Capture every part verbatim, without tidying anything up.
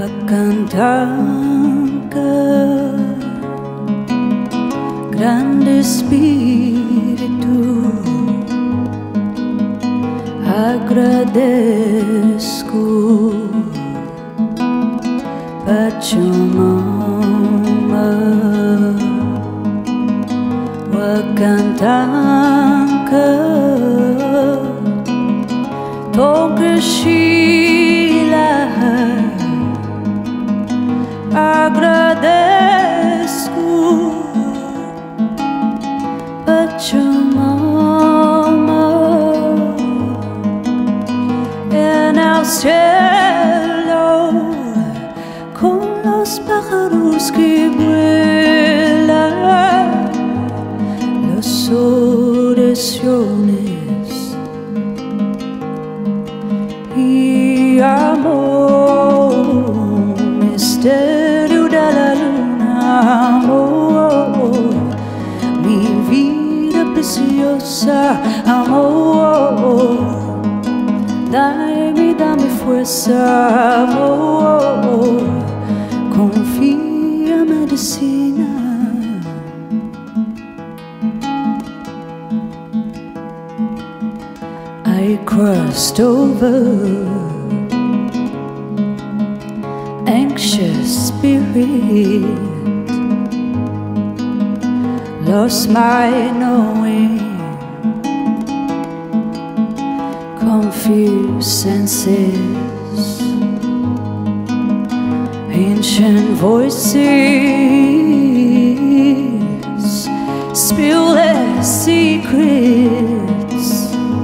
Cantanca, grande espírito, agradeço Pachamama, Wakantanka, Togashila. Agradeço Pachamama en el cielo con los pájaros que vuelan, las oraciones y amor, misterio de la luna, amor, mi vida preciosa, amor, dame, dame fuerza, amor, confía medicina. I crossed over anxious spirit, lost my knowing, confused senses, ancient voices, spill their secrets,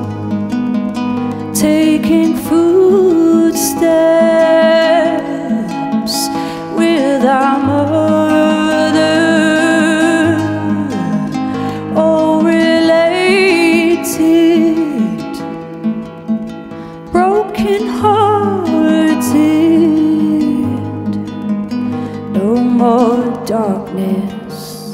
taking footsteps with our mother, all related, broken hearted, no more darkness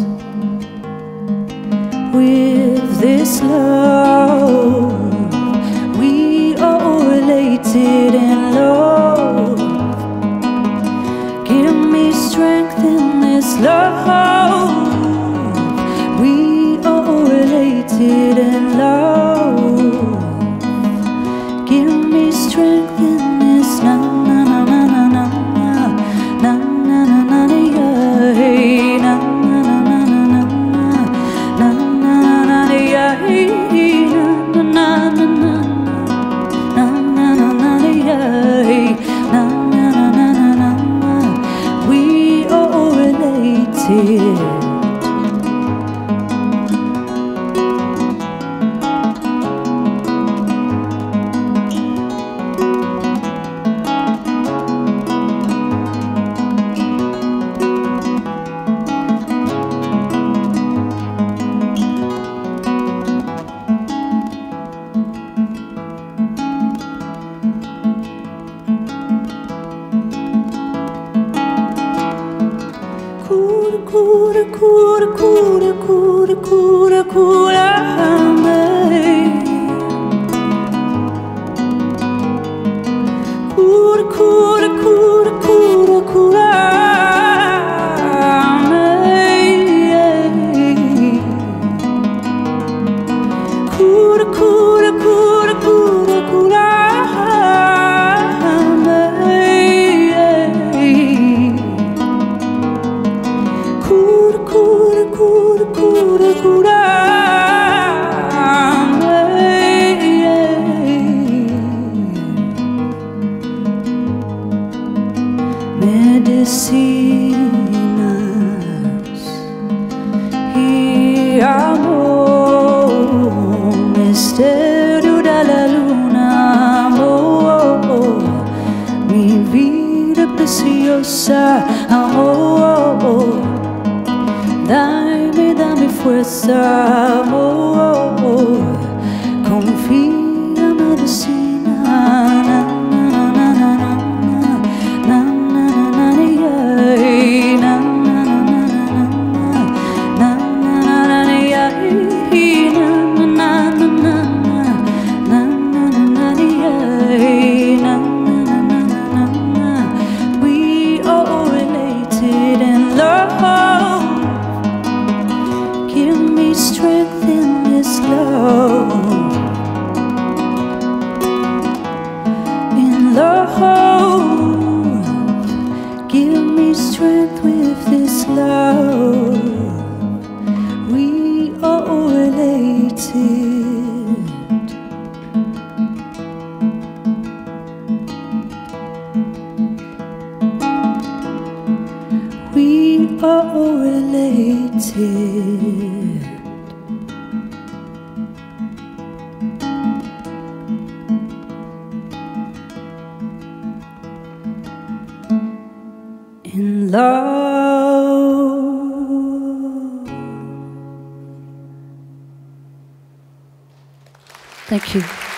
with this love, we are all related in love. Give me strength in this love. We are all related in love. Give me strength in this na na na na na na na na na na yeah, na na na na na na na na na yeah, na na na na na na na yeah, na na na na na. We are all related. Cura, cura, cura, cura, cura, cura-me. Cura, cura, cura, cura, cura-me. Cura, cura, cura, cura, cura-me. Cura, cura, cura, cura, cura-me. Medicinas y amor, misterio de la luna, amor, mi vida preciosa, amor, dame, dame fuerza, amor, confía medicina, na, na, na, na, na, na, na, na, na, yeah, na, na, na, na, na, na, na, na, yeah, na, na, na, na, na, na, na, yeah, na, na, na, na, na, na. We love. Give me strength with this love. We are related. We are related. In love. Thank you.